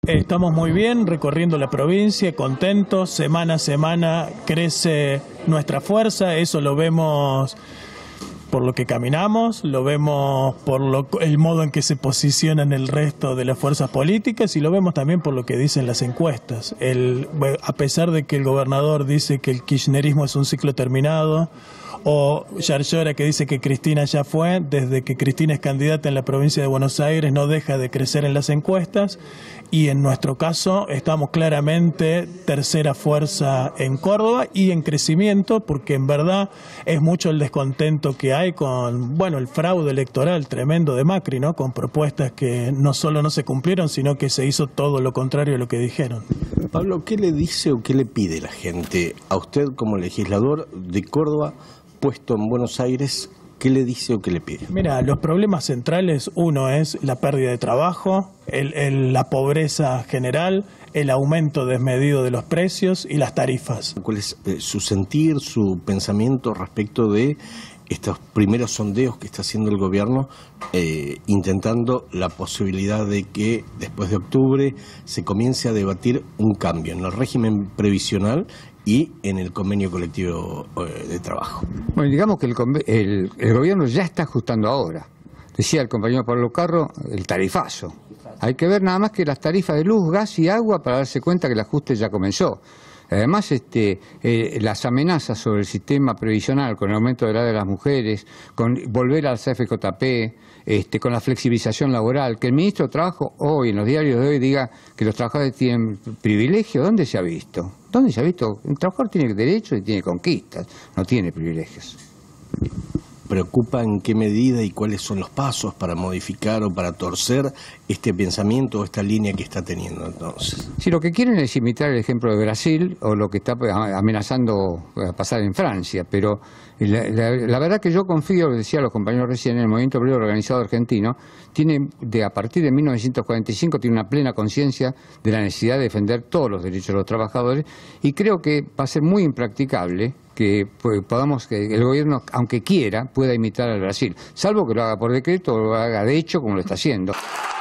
Estamos muy bien recorriendo la provincia, contentos, semana a semana crece nuestra fuerza, eso lo vemos por lo que caminamos, lo vemos por el modo en que se posicionan el resto de las fuerzas políticas y lo vemos también por lo que dicen las encuestas. A pesar de que el gobernador dice que el kirchnerismo es un ciclo terminado, o Yarlora que dice que Cristina ya fue, desde que Cristina es candidata en la provincia de Buenos Aires no deja de crecer en las encuestas y en nuestro caso estamos claramente tercera fuerza en Córdoba y en crecimiento porque en verdad es mucho el descontento que hay con, bueno, el fraude electoral tremendo de Macri, ¿no? Con propuestas que no solo no se cumplieron, sino que se hizo todo lo contrario a lo que dijeron. Pablo, ¿qué le dice o qué le pide la gente a usted como legislador de Córdoba puesto en Buenos Aires? ¿Qué le dice o qué le pide? Mira, los problemas centrales, uno es la pérdida de trabajo, la pobreza general, el aumento desmedido de los precios y las tarifas. ¿Cuál es su sentir, su pensamiento respecto de estos primeros sondeos que está haciendo el gobierno, intentando la posibilidad de que después de octubre se comience a debatir un cambio en el régimen previsional y en el convenio colectivo de trabajo? Bueno, digamos que el gobierno ya está ajustando ahora. Decía el compañero Pablo Carro, el tarifazo. Hay que ver nada más que las tarifas de luz, gas y agua para darse cuenta que el ajuste ya comenzó. Además, las amenazas sobre el sistema previsional, con el aumento de la edad de las mujeres, con volver al CFJP, con la flexibilización laboral, que el ministro de Trabajo hoy, en los diarios de hoy, diga que los trabajadores tienen privilegio, ¿dónde se ha visto? ¿Dónde se ha visto? Un trabajador tiene derechos y tiene conquistas, no tiene privilegios. ¿Preocupa en qué medida y cuáles son los pasos para modificar o para torcer este pensamiento o esta línea que está teniendo entonces? Si lo que quieren es imitar el ejemplo de Brasil o lo que está amenazando a pasar en Francia, pero la verdad que yo confío, lo decía a los compañeros recién, en el movimiento obrero organizado argentino, a partir de 1945 tiene una plena conciencia de la necesidad de defender todos los derechos de los trabajadores y creo que va a ser muy impracticable que el gobierno, aunque quiera, pueda imitar al Brasil, salvo que lo haga por decreto o lo haga de hecho como lo está haciendo.